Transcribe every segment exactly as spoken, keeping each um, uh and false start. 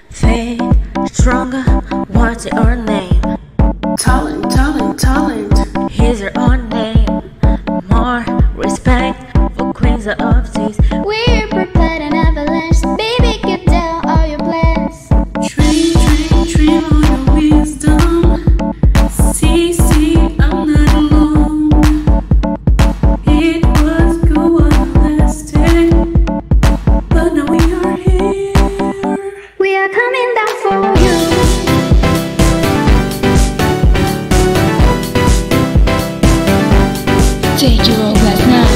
Fade, stronger, what's your name? Talent, talent, talent. Here's your own name. More respect for queens of seas. We're prepared an avalanche. Baby, get down all your plans. Dream, dream, dream all your wisdom. See, see, I'm not alone. It was good one last day, but now we are here. We are coming down for you. Take your own glass now.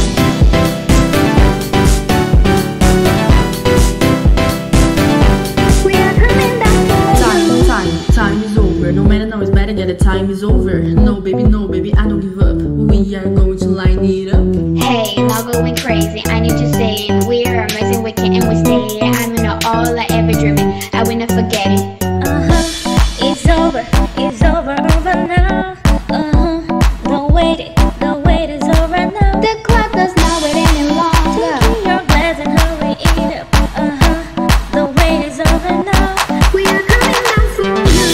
We are coming down for Time, you. time, time is over. No matter now, it's better that the time is over. No, baby, no, baby, I don't give up. We are going to line it up. Hey, not going crazy. I need to say it. We are amazing. We can and we stay. I'm in all I ever dreamed. I will not forget it. Uh-huh, it's over, it's over, over now. Uh-huh, don't wait it, the wait is over now. The clock does not wait any longer. Taking your glass and hurry eat up. Uh-huh, the wait is over now. We are coming down for you.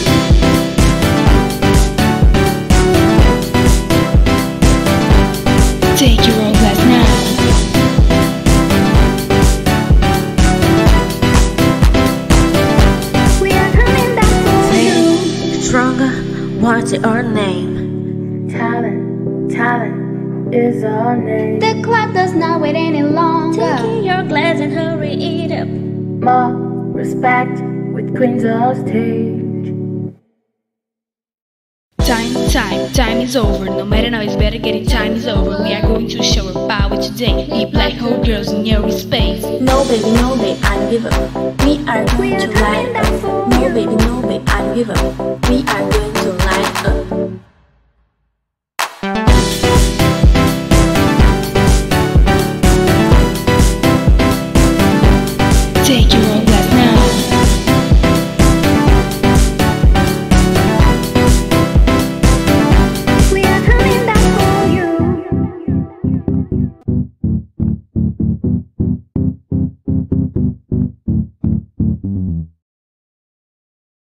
Take your own glass now. We are coming down for you. Fade, stronger, what's your name? Talent, talent is our name. The clock does not wait any longer. Taking your glass and hurry eat up. More respect with queens of stage. Time, time, time is over. No matter now, it's better getting time is over. We are going to show our power today. We black hole girls in every space. No baby, no baby, I don't give up. We are going We are to light coming down up. for No you. baby, no baby, I don't give up. We are going to light up.